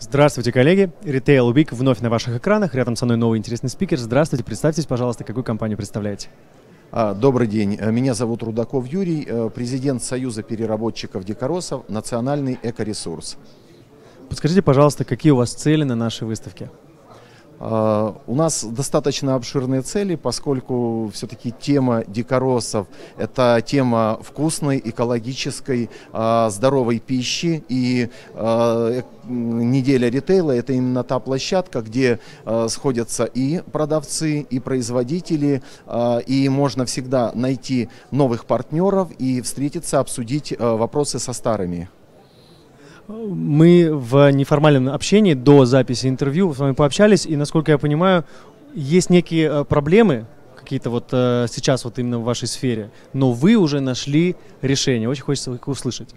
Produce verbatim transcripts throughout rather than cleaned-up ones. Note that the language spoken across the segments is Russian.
Здравствуйте, коллеги! Retail Week вновь на ваших экранах. Рядом со мной новый интересный спикер. Здравствуйте, представьтесь, пожалуйста, какую компанию представляете? Добрый день, меня зовут Рудаков Юрий, президент Союза переработчиков дикоросов, национальный экоресурс. Подскажите, пожалуйста, какие у вас цели на нашей выставке? У нас достаточно обширные цели, поскольку все-таки тема дикоросов – это тема вкусной, экологической, здоровой пищи. И неделя ритейла – это именно та площадка, где сходятся и продавцы, и производители, и можно всегда найти новых партнеров и встретиться, обсудить вопросы со старыми. Мы в неформальном общении до записи интервью с вами пообщались, и, насколько я понимаю, есть некие проблемы, какие-то вот сейчас вот именно в вашей сфере, но вы уже нашли решение. Очень хочется их услышать.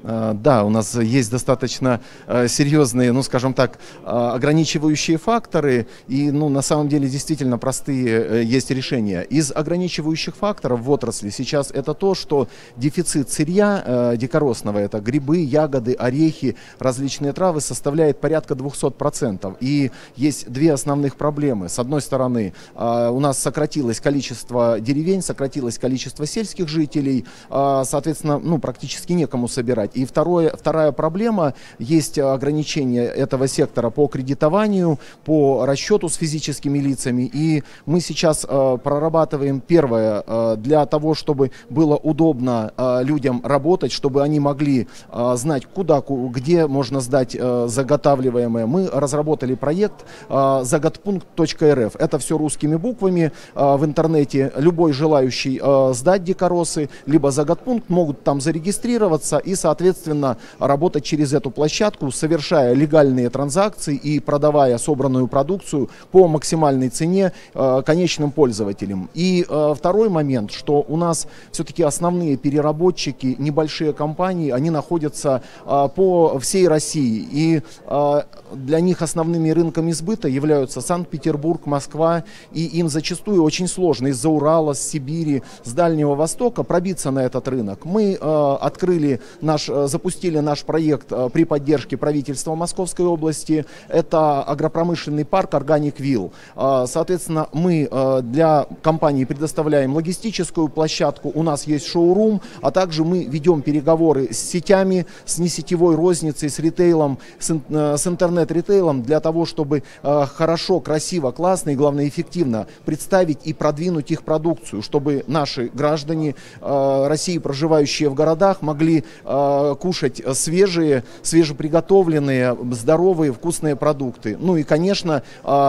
Да, у нас есть достаточно серьезные, ну скажем так, ограничивающие факторы, и ну, на самом деле действительно простые есть решения. Из ограничивающих факторов в отрасли сейчас это то, что дефицит сырья дикоросного, это грибы, ягоды, орехи, различные травы, составляет порядка двухсот процентов. И есть две основных проблемы. С одной стороны, у нас сократилось количество деревень, сократилось количество сельских жителей, соответственно, ну, практически некому собирать. И второе, вторая проблема, есть ограничения этого сектора по кредитованию, по расчету с физическими лицами. И мы сейчас э, прорабатываем первое, э, для того, чтобы было удобно э, людям работать, чтобы они могли э, знать, куда, где можно сдать э, заготавливаемое. Мы разработали проект э, заготпункт точка эр эф. Это все русскими буквами э, в интернете. Любой желающий э, сдать дикоросы, либо заготпункт, могут там зарегистрироваться и, соответственно, Соответственно, работать через эту площадку, совершая легальные транзакции и продавая собранную продукцию по максимальной цене э, конечным пользователям. И э, второй момент, что у нас все-таки основные переработчики, небольшие компании, они находятся э, по всей России. И э, для них основными рынками сбыта являются Санкт-Петербург, Москва. И им зачастую очень сложно из-за Урала, с Сибири, с Дальнего Востока пробиться на этот рынок. Мы э, открыли наш запустили наш проект при поддержке правительства Московской области. Это агропромышленный парк «Органик-Вилл». Соответственно, мы для компании предоставляем логистическую площадку, у нас есть шоурум, а также мы ведем переговоры с сетями, с несетевой розницей, с ритейлом, с интернет-ритейлом для того, чтобы хорошо, красиво, классно и, главное, эффективно представить и продвинуть их продукцию, чтобы наши граждане России, проживающие в городах, могли кушать свежие, свежеприготовленные, здоровые, вкусные продукты. Ну и, конечно,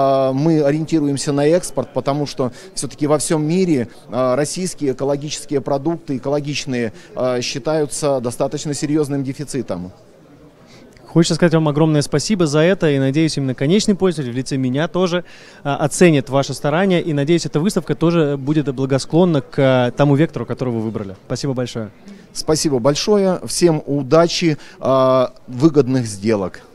мы ориентируемся на экспорт, потому что все-таки во всем мире российские экологические продукты, экологичные, считаются достаточно серьезным дефицитом. Хочется сказать вам огромное спасибо за это, и надеюсь, именно конечный пользователь в лице меня тоже а, оценит ваши старания, и надеюсь, эта выставка тоже будет благосклонна к а, тому вектору, который вы выбрали. Спасибо большое. Спасибо большое. Всем удачи, а, выгодных сделок.